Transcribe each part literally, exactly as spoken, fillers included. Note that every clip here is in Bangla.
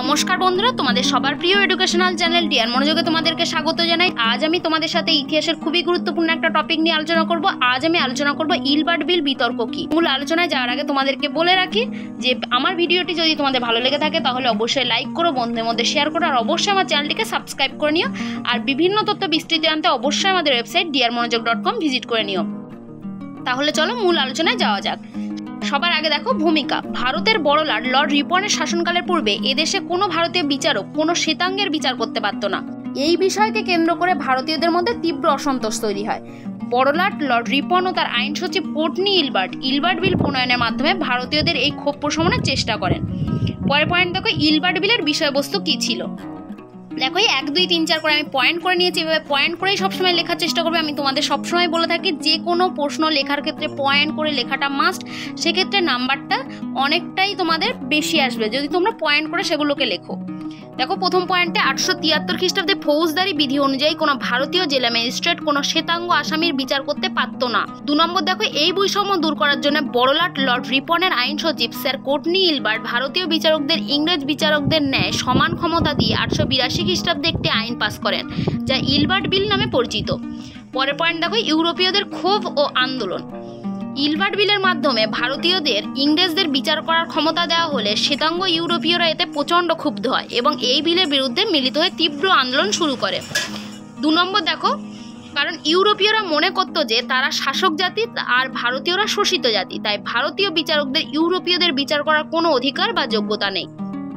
নমস্কার বন্ধুরা, তোমাদের সবার প্রিয় এডুকেশনাল চ্যানেল ডিয়ার মনোযোগে তোমাদেরকে স্বাগত জানাই। আজ আমি তোমাদের সাথে ইতিহাসের খুবই গুরুত্বপূর্ণ একটা টপিক নিয়ে আলোচনা করব। আজ আমি আলোচনা করব ইলবার্ট বিল বিতর্ক কি। মূল আলোচনায় যাওয়ার আগে তোমাদেরকে বলে রাখি যে আমার ভিডিওটি যদি তোমাদের ভালো লেগে থাকে তাহলে অবশ্যই লাইক করো, বন্ধুদের মধ্যে শেয়ার করো, আর অবশ্যই আমার চ্যানেলটিকে সাবস্ক্রাইব করে নিও। আর বিভিন্ন তথ্য বিস্তৃত জানতে অবশ্যই আমাদের ওয়েবসাইট ডিয়ার মনোযোগ ডট কম ভিজিট করে নিও। তাহলে চলো মূল আলোচনায় যাওয়া যাক। সবার আগে দেখো ভূমিকা। ভারতের বড়লাট লর্ড রিপনের শাসনকালের পূর্বে এদেশে কোনো ভারতীয় বিচারক কোনো শ্বেতাঙ্গের বিচার করতে পারত না। এই বিষয়কে কেন্দ্র করে ভারতীয়দের মধ্যে তীব্র অসন্তোষ তৈরি হয়। বড়লাট লর্ড রিপন ও তার আইন সচিব কোর্টনি ইলবার্ট ইলবার্ট বিল প্রণয়নের মাধ্যমে ভারতীয়দের এই ক্ষোভ প্রশমনের চেষ্টা করেন। পরের পয়েন্ট দেখো, ইলবার্ট বিলের বিষয়বস্তু কি ছিল। দেখো এই এক দুই তিন চার করে আমি পয়েন্ট করে নিয়েছি। এভাবে পয়েন্ট করেই সবসময় লেখার চেষ্টা করবে। আমি তোমাদের সবসময় বলে থাকি যে কোনো প্রশ্ন লেখার ক্ষেত্রে পয়েন্ট করে লেখাটা মাস্ট। সেক্ষেত্রে নাম্বারটা অনেকটাই তোমাদের বেশি আসবে যদি তোমরা পয়েন্ট করে সেগুলোকে লেখো। দেখো প্রথম পয়েন্টে আটশো তিয়াত্তর খ্রিস্টাব্দে ফৌজদারি বিধি অনুযায়ী কোনো ভারতীয় জেলা ম্যাজিস্ট্রেট কোনো শ্বেতাঙ্গ আসামির বিচার করতে পারত না। দু নম্বর দেখো, এই বৈষম্য দূর করার জন্য বড়লাট লর্ড রিপনের আইন সচিব স্যার কোর্টনি ইলবার্ট ভারতীয় বিচারকদের ইংরেজ বিচারকদের ন্যায় সমান ক্ষমতা দিয়ে আটশো বিরাশি খ্রিস্টাব্দে একটি আইন পাস করেন, যা ইলবার্ট বিল নামে পরিচিত। পরের পয়েন্ট দেখো, ইউরোপীয়দের ক্ষোভ ও আন্দোলন। ইলবার্ট বিলের মাধ্যমে ভারতীয়দের ইংরেজদের বিচার করার ক্ষমতা দেওয়া হলে শ্বেতাঙ্গ ইউরোপীয়রা এতে প্রচণ্ড ক্ষুব্ধ হয় এবং এই বিলের বিরুদ্ধে মিলিত হয়ে তীব্র আন্দোলন শুরু করে। দু নম্বর দেখো, কারণ ইউরোপীয়রা মনে করত যে তারা শাসক জাতি আর ভারতীয়রা শোষিত জাতি, তাই ভারতীয় বিচারকদের ইউরোপীয়দের বিচার করার কোনো অধিকার বা যোগ্যতা নেই।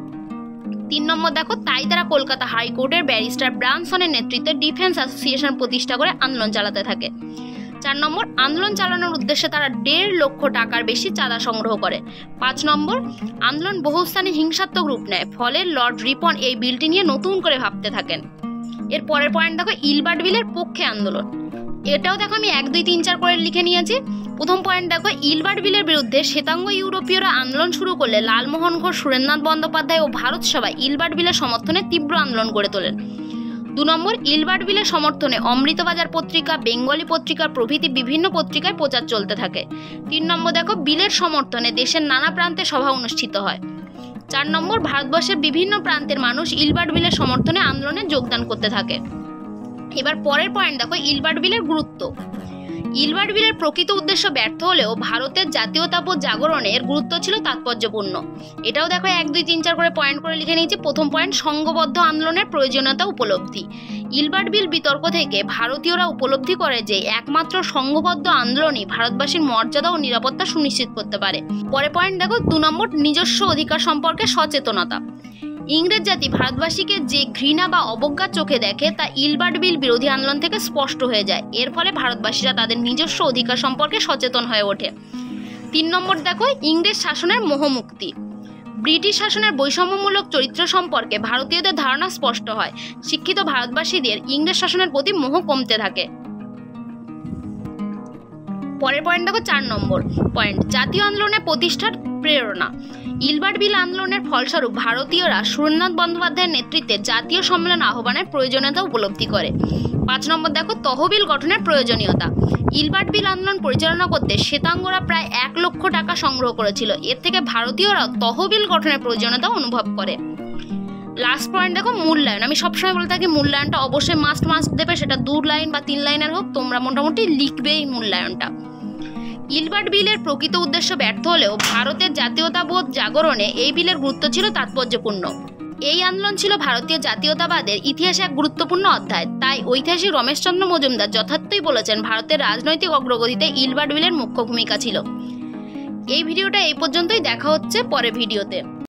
তিন নম্বর দেখো, তাই তারা কলকাতা হাইকোর্টের ব্যারিস্টার ব্রানসনের নেতৃত্বে ডিফেন্স অ্যাসোসিয়েশন প্রতিষ্ঠা করে আন্দোলন চালাতে থাকে। চার নম্বর, আন্দোলন চালানোর উদ্দেশ্যে তারা দেড় লক্ষ টাকার বেশি চাঁদা সংগ্রহ করে। পাঁচ নম্বর, আন্দোলন বহুস্থানে হিংসাত্মক রূপ নেয়, ফলে লর্ড রিপন এই বিলটি নিয়ে নতুন করে ভাবতে থাকেন। এর পরের পয়েন্ট দেখো, ইলবার্ট বিলের পক্ষে আন্দোলন। এটাও দেখো আমি এক দুই তিন চার করে লিখে নিয়েছি। প্রথম পয়েন্ট দেখো, ইলবার্ট বিলের বিরুদ্ধে শ্বেতাঙ্গ ইউরোপীয়রা আন্দোলন শুরু করলে লালমোহন ঘোষ, সুরেন্দ্রনাথ বন্দ্যোপাধ্যায় ও ভারত সভায় ইলবার্ট বিলের সমর্থনে তীব্র আন্দোলন গড়ে তোলেন। দু নম্বর, ইলবার্ট বিলের সমর্থনে অমৃতবাজার পত্রিকা, বেঙ্গলি পত্রিকা প্রভৃতি বিভিন্ন পত্রিকায় প্রচার চলতে থাকে। তিন নম্বর দেখো, বিলের সমর্থনে দেশের নানা প্রান্তে সভা অনুষ্ঠিত হয়। চার নম্বর, ভারতবর্ষের বিভিন্ন প্রান্তের মানুষ ইলবার্ট বিলের সমর্থনে আন্দোলনে যোগদান করতে থাকে। এবার পরের পয়েন্ট দেখো, ইলবার্ট বিলের গুরুত্ব। ইলবার্ট বিলের প্রকৃত উদ্দেশ্য ব্যর্থ হলেও ভারতের জাতীয়তাবোধ জাগরণের গুরুত্ব ছিল তাৎপর্যপূর্ণ। এটাও দেখো এক দুই তিন চার করে পয়েন্ট করে লিখে নিয়েছি। প্রথম পয়েন্ট, সংঘবদ্ধ আন্দোলনের প্রয়োজনীয়তা উপলব্ধি। ইলবার্ট বিল বিতর্ক থেকে ভারতীয়রা উপলব্ধি করে যে একমাত্র সংঘবদ্ধ আন্দোলনই ভারতবাসীর মর্যাদা ও নিরাপত্তা সুনিশ্চিত করতে পারে। পরের পয়েন্ট দেখো, দু নম্বর, নিজস্ব অধিকার সম্পর্কে সচেতনতা। ইংরেজ জাতি ভারতবাসীকে যে ঘৃণা বা অবজ্ঞার চোখে দেখে তা ইলবার্ট বিল বিরোধী আন্দোলন থেকে স্পষ্ট হয়ে যায়। এর ফলে ভারতবাসীরা তাদের নিজস্ব অধিকার সম্পর্কে সচেতন হয়ে ওঠে। তিন নম্বর দেখো, ইংরেজ শাসনের মোহমুক্তি। ব্রিটিশ শাসনের বৈষম্যমূলক চরিত্র সম্পর্কে ভারতীয়দের ধারণা স্পষ্ট হয়। শিক্ষিত ভারতবাসীদের ইংরেজ শাসনের প্রতি মোহ কমতে থাকে। পরের পয়েন্ট দেখো চার নম্বর পয়েন্ট, জাতীয় আন্দোলনের প্রতিষ্ঠার প্রেরণা। ইলবার্ট বিল আন্দোলনের ফলস্বরূপ ভারতীয়রা সুরেন্দ্রনাথ বন্দ্যোপাধ্যায়ের নেতৃত্বে জাতীয় সম্মেলন আহ্বানের প্রয়োজনীয়তা উপলব্ধি করে। পাঁচ নম্বর দেখো, তহবিল গঠনের প্রয়োজনীয়তা। ইলবার্ট বিল আন্দোলন পরিচালনা করতে শ্বেতাঙ্গরা প্রায় এক লক্ষ টাকা সংগ্রহ করেছিল। এর থেকে ভারতীয়রা তহবিল গঠনের প্রয়োজনীয়তা অনুভব করে। লাস্ট পয়েন্ট দেখো, মূল্যায়ন। আমি সবসময় বলে থাকি মূল্যায়নটা অবশ্যই মাস্ট মাস্ট দেবে, সেটা দু লাইন বা তিন লাইনের হোক, তোমরা মোটামুটি লিখবে এই মূল্যায়নটা। ইলবার্ট বিলের প্রকৃত উদ্দেশ্য ব্যর্থ হলেও ভারতের জাতীয়তাবোধ জাগরণে এই বিলের গুরুত্ব ছিল তাৎপর্যপূর্ণ। এই আন্দোলন ছিল ভারতীয় জাতীয়তাবাদের ইতিহাসে এক গুরুত্বপূর্ণ অধ্যায়। তাই ঐতিহাসিক রমেশচন্দ্র মজুমদার যথার্থই বলেছেন, ভারতের রাজনৈতিক অগ্রগতিতে ইলবার্ট বিলের মুখ্য ভূমিকা ছিল। এই ভিডিওটা এই পর্যন্তই, দেখা হচ্ছে পরের ভিডিওতে।